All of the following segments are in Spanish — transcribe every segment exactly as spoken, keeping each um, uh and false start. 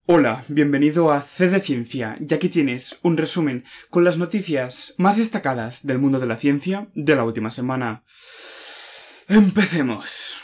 Hola, bienvenido a C de Ciencia, y aquí tienes un resumen con las noticias más destacadas del mundo de la ciencia de la última semana. ¡Empecemos!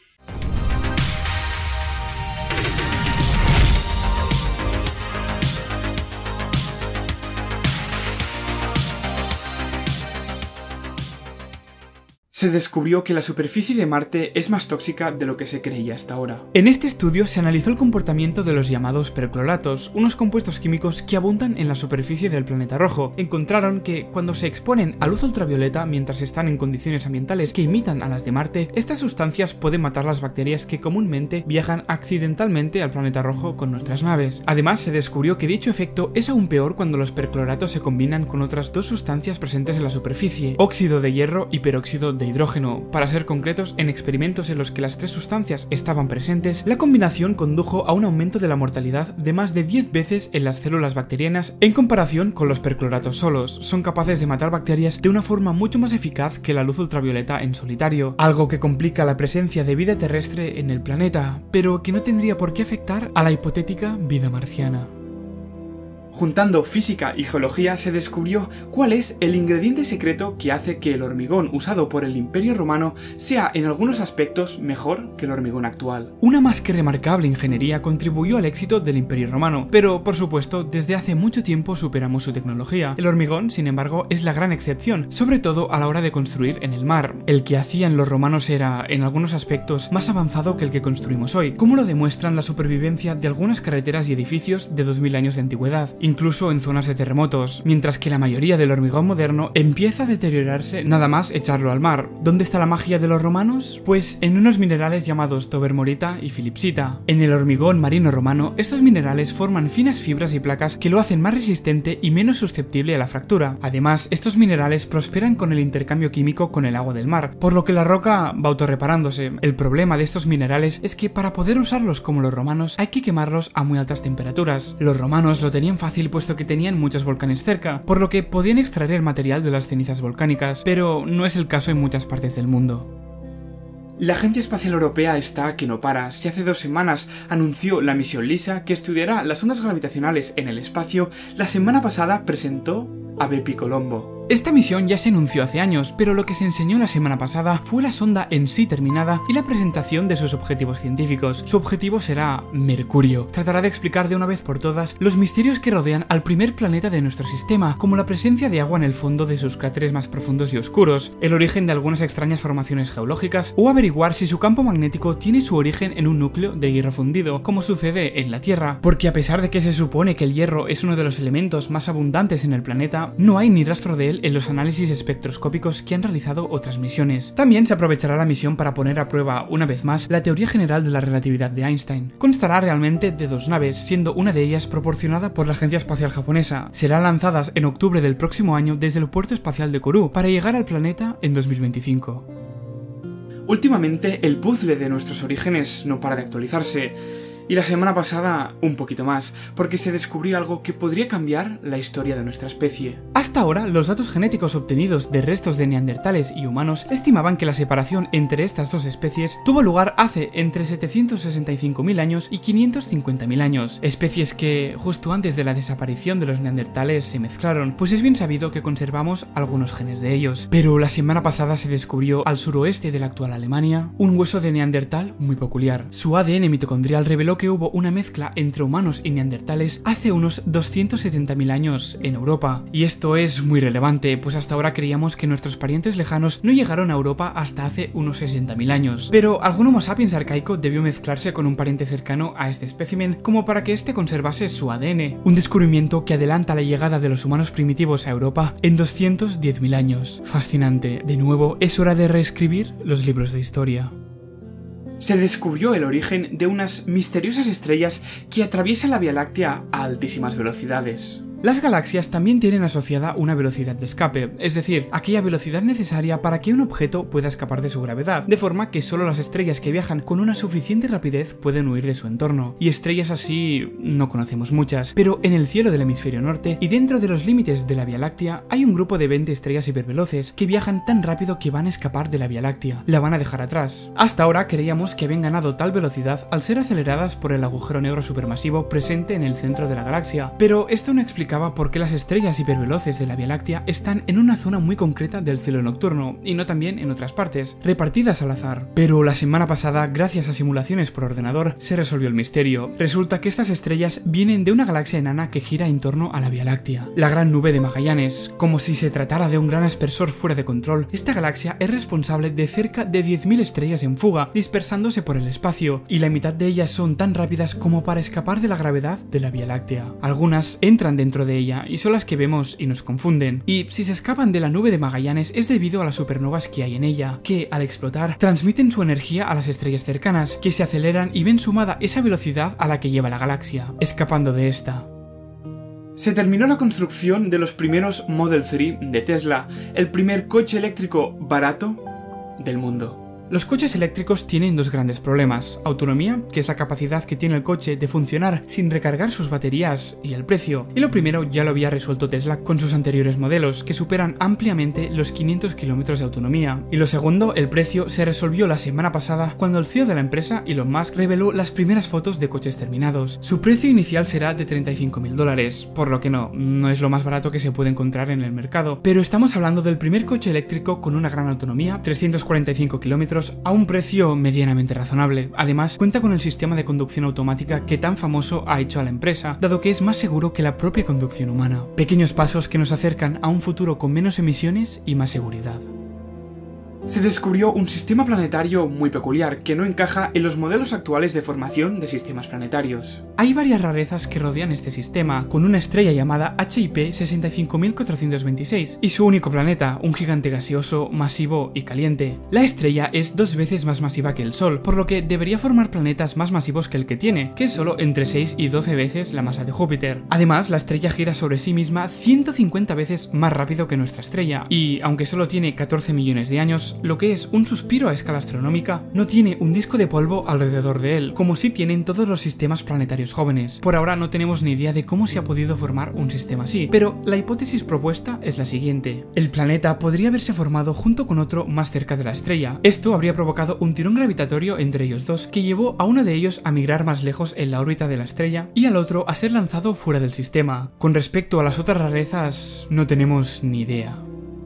Se descubrió que la superficie de Marte es más tóxica de lo que se creía hasta ahora. En este estudio se analizó el comportamiento de los llamados percloratos, unos compuestos químicos que abundan en la superficie del planeta rojo. Encontraron que cuando se exponen a luz ultravioleta mientras están en condiciones ambientales que imitan a las de Marte, estas sustancias pueden matar las bacterias que comúnmente viajan accidentalmente al planeta rojo con nuestras naves. Además, se descubrió que dicho efecto es aún peor cuando los percloratos se combinan con otras dos sustancias presentes en la superficie: óxido de hierro y peróxido de hidrógeno. Para ser concretos, en experimentos en los que las tres sustancias estaban presentes, la combinación condujo a un aumento de la mortalidad de más de diez veces en las células bacterianas en comparación con los percloratos solos. Son capaces de matar bacterias de una forma mucho más eficaz que la luz ultravioleta en solitario, algo que complica la presencia de vida terrestre en el planeta, pero que no tendría por qué afectar a la hipotética vida marciana. Juntando física y geología se descubrió cuál es el ingrediente secreto que hace que el hormigón usado por el Imperio Romano sea en algunos aspectos mejor que el hormigón actual. Una más que remarcable ingeniería contribuyó al éxito del Imperio Romano, pero por supuesto desde hace mucho tiempo superamos su tecnología. El hormigón, sin embargo, es la gran excepción, sobre todo a la hora de construir en el mar. El que hacían los romanos era, en algunos aspectos, más avanzado que el que construimos hoy, como lo demuestran la supervivencia de algunas carreteras y edificios de dos mil años de antigüedad, incluso en zonas de terremotos, mientras que la mayoría del hormigón moderno empieza a deteriorarse nada más echarlo al mar. ¿Dónde está la magia de los romanos? Pues en unos minerales llamados tobermorita y filipsita. En el hormigón marino romano, estos minerales forman finas fibras y placas que lo hacen más resistente y menos susceptible a la fractura. Además, estos minerales prosperan con el intercambio químico con el agua del mar, por lo que la roca va autorreparándose. El problema de estos minerales es que para poder usarlos como los romanos hay que quemarlos a muy altas temperaturas. Los romanos lo tenían fácil puesto que tenían muchos volcanes cerca, por lo que podían extraer el material de las cenizas volcánicas, pero no es el caso en muchas partes del mundo. La Agencia Espacial Europea está que no para. Si hace dos semanas anunció la misión LISA, que estudiará las ondas gravitacionales en el espacio, la semana pasada presentó a Bepi Colombo. Esta misión ya se anunció hace años, pero lo que se enseñó la semana pasada fue la sonda en sí terminada y la presentación de sus objetivos científicos. Su objetivo será Mercurio. Tratará de explicar de una vez por todas los misterios que rodean al primer planeta de nuestro sistema, como la presencia de agua en el fondo de sus cráteres más profundos y oscuros, el origen de algunas extrañas formaciones geológicas, o averiguar si su campo magnético tiene su origen en un núcleo de hierro fundido, como sucede en la Tierra, porque a pesar de que se supone que el hierro es uno de los elementos más abundantes en el planeta, no hay ni rastro de él en los análisis espectroscópicos que han realizado otras misiones. También se aprovechará la misión para poner a prueba, una vez más, la teoría general de la relatividad de Einstein. Constará realmente de dos naves, siendo una de ellas proporcionada por la Agencia Espacial Japonesa. Serán lanzadas en octubre del próximo año desde el puerto espacial de Kourou para llegar al planeta en dos mil veinticinco. Últimamente, el puzzle de nuestros orígenes no para de actualizarse. Y la semana pasada un poquito más, porque se descubrió algo que podría cambiar la historia de nuestra especie. Hasta ahora, los datos genéticos obtenidos de restos de neandertales y humanos estimaban que la separación entre estas dos especies tuvo lugar hace entre setecientos sesenta y cinco mil años y quinientos cincuenta mil años, especies que, justo antes de la desaparición de los neandertales, se mezclaron, pues es bien sabido que conservamos algunos genes de ellos. Pero la semana pasada se descubrió, al suroeste de la actual Alemania, un hueso de neandertal muy peculiar. Su A D N mitocondrial reveló que hubo una mezcla entre humanos y neandertales hace unos doscientos setenta mil años en Europa. Y esto es muy relevante, pues hasta ahora creíamos que nuestros parientes lejanos no llegaron a Europa hasta hace unos sesenta mil años. Pero algún Homo sapiens arcaico debió mezclarse con un pariente cercano a este espécimen como para que éste conservase su A D N. Un descubrimiento que adelanta la llegada de los humanos primitivos a Europa en doscientos diez mil años. Fascinante. De nuevo, es hora de reescribir los libros de historia. Se descubrió el origen de unas misteriosas estrellas que atraviesan la Vía Láctea a altísimas velocidades. Las galaxias también tienen asociada una velocidad de escape, es decir, aquella velocidad necesaria para que un objeto pueda escapar de su gravedad, de forma que solo las estrellas que viajan con una suficiente rapidez pueden huir de su entorno, y estrellas así no conocemos muchas, pero en el cielo del hemisferio norte y dentro de los límites de la Vía Láctea hay un grupo de veinte estrellas hiperveloces que viajan tan rápido que van a escapar de la Vía Láctea, la van a dejar atrás. Hasta ahora creíamos que habían ganado tal velocidad al ser aceleradas por el agujero negro supermasivo presente en el centro de la galaxia, pero esto no explica por qué las estrellas hiperveloces de la Vía Láctea están en una zona muy concreta del cielo nocturno, y no también en otras partes, repartidas al azar. Pero la semana pasada, gracias a simulaciones por ordenador, se resolvió el misterio. Resulta que estas estrellas vienen de una galaxia enana que gira en torno a la Vía Láctea, la Gran Nube de Magallanes. Como si se tratara de un gran aspersor fuera de control, esta galaxia es responsable de cerca de diez mil estrellas en fuga, dispersándose por el espacio, y la mitad de ellas son tan rápidas como para escapar de la gravedad de la Vía Láctea. Algunas entran dentro de ella y son las que vemos y nos confunden, y si se escapan de la nube de Magallanes es debido a las supernovas que hay en ella, que al explotar transmiten su energía a las estrellas cercanas, que se aceleran y ven sumada esa velocidad a la que lleva la galaxia, escapando de esta. Se terminó la construcción de los primeros Model tres de Tesla, el primer coche eléctrico barato del mundo. Los coches eléctricos tienen dos grandes problemas: autonomía, que es la capacidad que tiene el coche de funcionar sin recargar sus baterías, y el precio. Y lo primero ya lo había resuelto Tesla con sus anteriores modelos, que superan ampliamente los quinientos kilómetros de autonomía. Y lo segundo, el precio, se resolvió la semana pasada cuando el C E O de la empresa, Elon Musk, reveló las primeras fotos de coches terminados. Su precio inicial será de treinta y cinco mil dólares, por lo que no, no es lo más barato que se puede encontrar en el mercado, pero estamos hablando del primer coche eléctrico con una gran autonomía, trescientos cuarenta y cinco kilómetros, a un precio medianamente razonable. Además, cuenta con el sistema de conducción automática que tan famoso ha hecho a la empresa, dado que es más seguro que la propia conducción humana. Pequeños pasos que nos acercan a un futuro con menos emisiones y más seguridad. Se descubrió un sistema planetario muy peculiar que no encaja en los modelos actuales de formación de sistemas planetarios. Hay varias rarezas que rodean este sistema, con una estrella llamada H I P sesenta y cinco mil cuatrocientos veintiséis y su único planeta, un gigante gaseoso, masivo y caliente. La estrella es dos veces más masiva que el Sol, por lo que debería formar planetas más masivos que el que tiene, que es solo entre seis y doce veces la masa de Júpiter. Además, la estrella gira sobre sí misma ciento cincuenta veces más rápido que nuestra estrella, y aunque solo tiene catorce millones de años, lo que es un suspiro a escala astronómica, no tiene un disco de polvo alrededor de él, como sí tienen todos los sistemas planetarios jóvenes. Por ahora no tenemos ni idea de cómo se ha podido formar un sistema así, pero la hipótesis propuesta es la siguiente: el planeta podría haberse formado junto con otro más cerca de la estrella. Esto habría provocado un tirón gravitatorio entre ellos dos, que llevó a uno de ellos a migrar más lejos en la órbita de la estrella y al otro a ser lanzado fuera del sistema. Con respecto a las otras rarezas, no tenemos ni idea.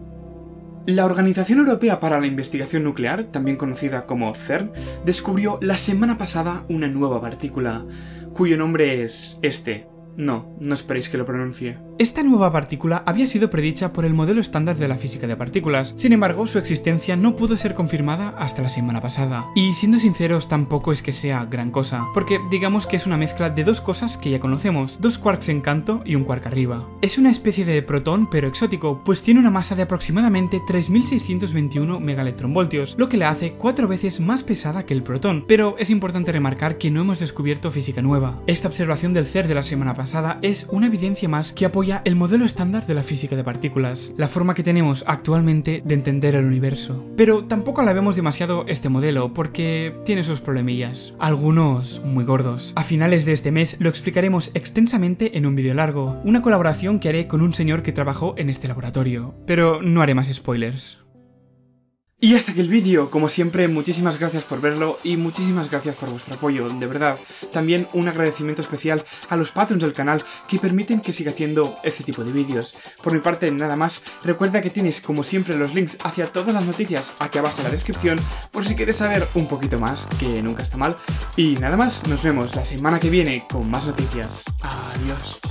La Organización Europea para la Investigación Nuclear, también conocida como CERN, descubrió la semana pasada una nueva partícula, cuyo nombre es este. No, no esperéis que lo pronuncie. Esta nueva partícula había sido predicha por el modelo estándar de la física de partículas, sin embargo su existencia no pudo ser confirmada hasta la semana pasada. Y siendo sinceros, tampoco es que sea gran cosa, porque digamos que es una mezcla de dos cosas que ya conocemos, dos quarks en canto y un quark arriba. Es una especie de protón pero exótico, pues tiene una masa de aproximadamente tres mil seiscientos veintiuno megaelectronvoltios, lo que la hace cuatro veces más pesada que el protón, pero es importante remarcar que no hemos descubierto física nueva. Esta observación del CERN de la semana pasada es una evidencia más que apoya el modelo estándar de la física de partículas, la forma que tenemos actualmente de entender el universo. Pero tampoco alabemos demasiado este modelo, porque tiene sus problemillas, algunos muy gordos. A finales de este mes lo explicaremos extensamente en un vídeo largo, una colaboración que haré con un señor que trabajó en este laboratorio, pero no haré más spoilers. Y hasta aquí el vídeo. Como siempre, muchísimas gracias por verlo y muchísimas gracias por vuestro apoyo, de verdad. También un agradecimiento especial a los patrons del canal que permiten que siga haciendo este tipo de vídeos. Por mi parte, nada más. Recuerda que tienes, como siempre, los links hacia todas las noticias aquí abajo en la descripción, por si quieres saber un poquito más, que nunca está mal. Y nada más, nos vemos la semana que viene con más noticias. Adiós.